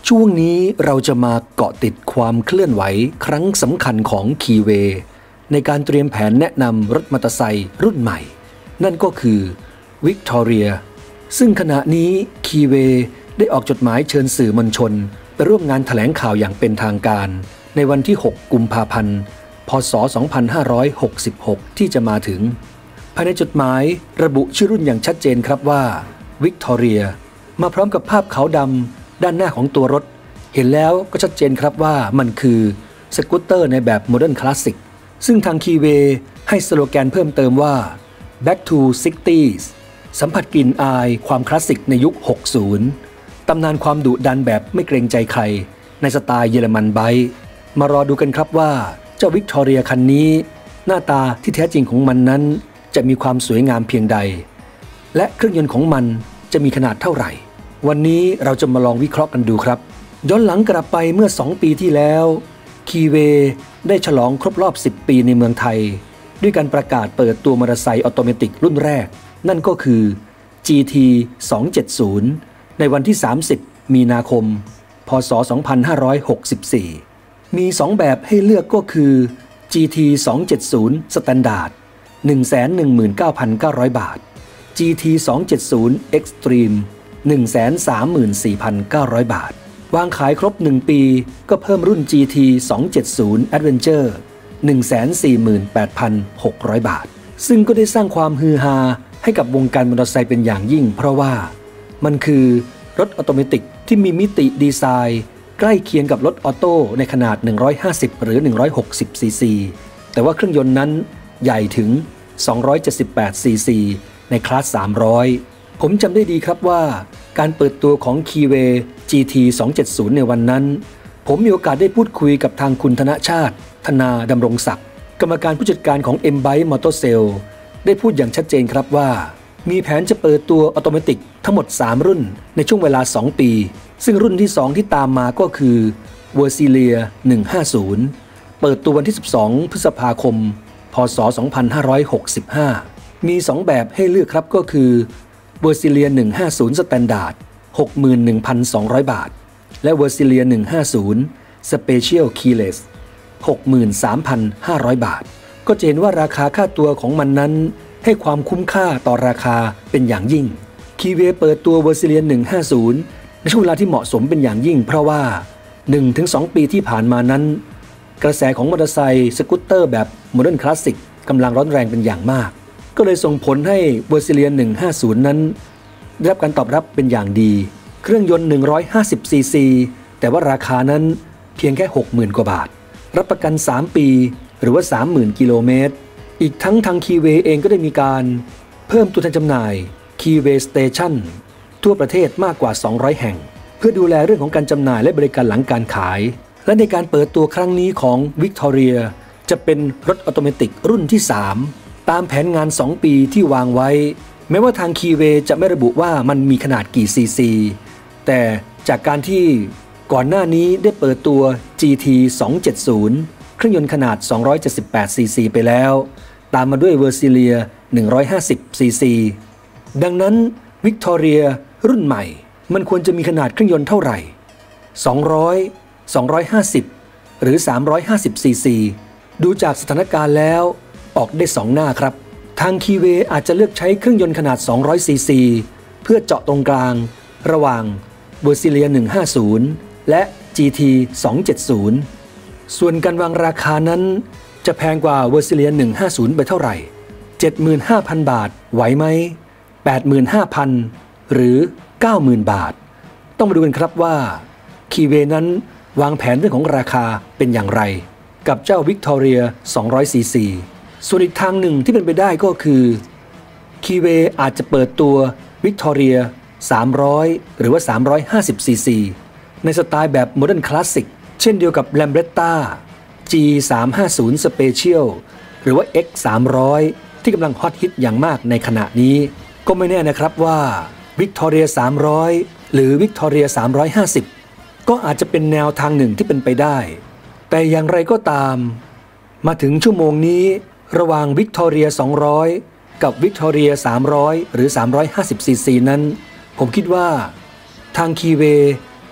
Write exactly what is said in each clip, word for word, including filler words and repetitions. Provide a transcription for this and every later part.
ช่วงนี้เราจะมาเกาะติดความเคลื่อนไหวครั้งสำคัญของคีเวย์ในการเตรียมแผนแนะนำรถมอเตอร์ไซค์รุ่นใหม่นั่นก็คือวิกตอเรียซึ่งขณะนี้คีเวย์ได้ออกจดหมายเชิญสื่อมวลชนไปร่วมงานแถลงข่าวอย่างเป็นทางการในวันที่หกกุมภาพันธ์พ.ศ. สองพันห้าร้อยหกสิบหกที่จะมาถึงภายในจดหมายระบุชื่อรุ่นอย่างชัดเจนครับว่าวิกตอเรียมาพร้อมกับภาพขาวดำด้านหน้าของตัวรถเห็นแล้วก็ชัดเจนครับว่ามันคือสกูตเตอร์ในแบบโมเดิร์นคลาสสิกซึ่งทางคีเวย์ให้สโลแกนเพิ่มเติมว่า Back to ซิกตี้ส์ สัมผัสกลิ่นอายความคลาสสิกในยุค หกสิบ ตำนานความดุดันแบบไม่เกรงใจใครในสไตล์เยอรมันไบค์มารอดูกันครับว่าเจ้าวิกตอเรียคันนี้หน้าตาที่แท้จริงของมันนั้นจะมีความสวยงามเพียงใดและเครื่องยนต์ของมันจะมีขนาดเท่าไหร่วันนี้เราจะมาลองวิเคราะห์กันดูครับย้อนหลังกลับไปเมื่อสองปีที่แล้วคีเวย์ได้ฉลองครบรอบสิบปีในเมืองไทยด้วยการประกาศเปิดตัวมอเตอร์ไซค์ออโตเมติกรุ่นแรกนั่นก็คือ จี ที สองเจ็ดศูนย์ ในวันที่สามสิบมีนาคมพ.ศ. สองพันห้าร้อยหกสิบสี่มีสองแบบให้เลือกก็คือ จี ที สองเจ็ดศูนย์ Standard หนึ่งแสนหนึ่งหมื่นเก้าพันเก้าร้อย บาท จี ที สองเจ็ดศูนย์ Extreme หนึ่งแสนสามหมื่นสี่พันเก้าร้อย บาทวางขายครบหนึ่งปีก็เพิ่มรุ่น จี ที สองเจ็ดศูนย์ Adventure หนึ่งแสนสี่หมื่นแปดพันหกร้อย บาทซึ่งก็ได้สร้างความฮือฮาให้กับวงการมอเตอร์ไซค์เป็นอย่างยิ่งเพราะว่ามันคือรถออโตเมติกที่มีมิติดีไซน์ใกล้เคียงกับรถออโต้ในขนาดหนึ่งร้อยห้าสิบหรือหนึ่งร้อยหกสิบซีซีแต่ว่าเครื่องยนต์นั้นใหญ่ถึงสองร้อยเจ็ดสิบแปดซีซีในคลาสสามร้อยผมจำได้ดีครับว่าการเปิดตัวของคีเวย์ จี ที สองเจ็ดศูนย์ ในวันนั้นผมมีโอกาสได้พูดคุยกับทางคุณธนชาติธนาดำรงศักดิ์กรรมการผู้จัดการของ M Bike Motor Sale ได้พูดอย่างชัดเจนครับว่ามีแผนจะเปิดตัวออโตเมติกทั้งหมดสามรุ่นในช่วงเวลาสองปีซึ่งรุ่นที่สองที่ตามมาก็คือ Versalia หนึ่งห้าศูนย์เปิดตัววันที่สิบสองพฤษภาคมพ.ศ. สองพันห้าร้อยหกสิบห้ามีสองแบบให้เลือกครับก็คือ Versalia หนึ่งห้าศูนย์ Standard หกหมื่นหนึ่งพันสองร้อย บาทและ Versalia หนึ่งห้าศูนย์ Special Keyless หกหมื่นสามพันห้าร้อย บาทก็จะเห็นว่าราคาค่าตัวของมันนั้นให้ความคุ้มค่าต่อราคาเป็นอย่างยิ่งคีเวย์เปิดตัว Versalia หนึ่งห้าศูนย์ในช่วงเวลาที่เหมาะสมเป็นอย่างยิ่งเพราะว่า หนึ่งถึงสอง ปีที่ผ่านมานั้นกระแสของมอเตอร์ไซค์สกูตเตอร์แบบโมเดิร์นคลาสสิกกำลังร้อนแรงเป็นอย่างมากก็เลยส่งผลให้ Versalia หนึ่งห้าศูนย์นั้นได้รับการตอบรับเป็นอย่างดีเครื่องยนต์หนึ่งร้อยห้าสิบซีซีแต่ว่าราคานั้นเพียงแค่ หกหมื่น กว่าบาทรับประกันสามปีหรือว่า สามหมื่น กิโลเมตรอีกทั้งทางคีเวย์เองก็ได้มีการเพิ่มตัวแทนจำหน่ายคีเวย์สเตชันทั่วประเทศมากกว่าสองร้อยแห่งเพื่อดูแลเรื่องของการจำหน่ายและบริการหลังการขายและในการเปิดตัวครั้งนี้ของวิกตอเรียจะเป็นรถออโตเมติกรุ่นที่สามตามแผนงานสองปีที่วางไว้แม้ว่าทางคีเวย์จะไม่ระบุว่ามันมีขนาดกี่ซีซีแต่จากการที่ก่อนหน้านี้ได้เปิดตัว จี ที สองเจ็ดศูนย์ เครื่องยนต์ขนาดสองร้อยเจ็ดสิบแปดซีซีไปแล้วตามมาด้วย Versalia หนึ่งร้อยห้าสิบซีซีดังนั้นวิกตอเรียรุ่นใหม่มันควรจะมีขนาดเครื่องยนต์เท่าไหร่สองร้อย สองร้อยห้าสิบหรือสามร้อยห้าสิบซีซีดูจากสถานการณ์แล้วออกได้สองหน้าครับทางคีเวย์อาจจะเลือกใช้เครื่องยนต์ขนาดสองร้อยซีซีเพื่อเจาะตรงกลางระหว่าง Versalia หนึ่งห้าศูนย์และ จี ที สองเจ็ดศูนย์ส่วนการวางราคานั้นจะแพงกว่า Versalia หนึ่งห้าศูนย์ไปเท่าไหร่ เจ็ดหมื่นห้าพัน บาทไหวไหม แปดหมื่นห้าพัน หรือ เก้าหมื่น บาทต้องมาดูกันครับว่าคีเวย์นั้นวางแผนเรื่องของราคาเป็นอย่างไรกับเจ้าวิกตอเรียสองร้อยซีซีส่วนอีกทางหนึ่งที่เป็นไปได้ก็คือคีเวย์อาจจะเปิดตัววิกตอเรียสามร้อยหรือว่าสามร้อยห้าสิบซีซีในสไตล์แบบโมเดิร์นคลาสสิกเช่นเดียวกับ Lambretta จี สามห้าศูนย์ Special หรือว่า เอ็กซ์ สามร้อย ที่กำลังฮอตฮิตอย่างมากในขณะนี้ก็ไม่แน่นะครับว่า Victoria สามร้อยหรือ Victoria สามร้อยห้าสิบก็อาจจะเป็นแนวทางหนึ่งที่เป็นไปได้แต่อย่างไรก็ตามมาถึงชั่วโมงนี้ระหว่าง Victoria สองร้อยกับ Victoria สามร้อยหรือสามร้อยห้าสิบซีซีนั้นผมคิดว่าทางคีเวย์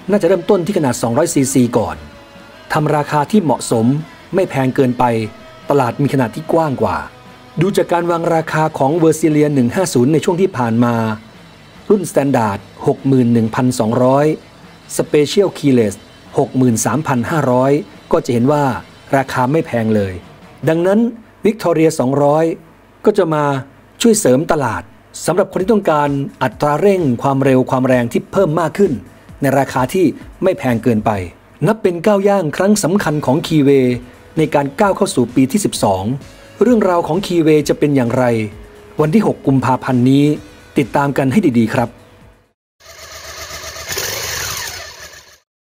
น่าจะเริ่มต้นที่ขนาดสองร้อยซีซีก่อนทำราคาที่เหมาะสมไม่แพงเกินไปตลาดมีขนาดที่กว้างกว่าดูจากการวางราคาของ Versalia หนึ่งห้าศูนย์ในช่วงที่ผ่านมารุ่น Standard หกหมื่นหนึ่งพันสองร้อย Special Keyless หกหมื่นสามพันห้าร้อย ก็จะเห็นว่าราคาไม่แพงเลยดังนั้น Victoria สองร้อยก็จะมาช่วยเสริมตลาดสำหรับคนที่ต้องการอัตราเร่งความเร็วความแรงที่เพิ่มมากขึ้นในราคาที่ไม่แพงเกินไปนับเป็นก้าวย่างครั้งสำคัญของ Keyway ในการก้าวเข้าสู่ปีที่สิบสองเรื่องราวของ Keyway จะเป็นอย่างไรวันที่หกกุมภาพันธ์นี้ติดตามกันให้ดีๆครับ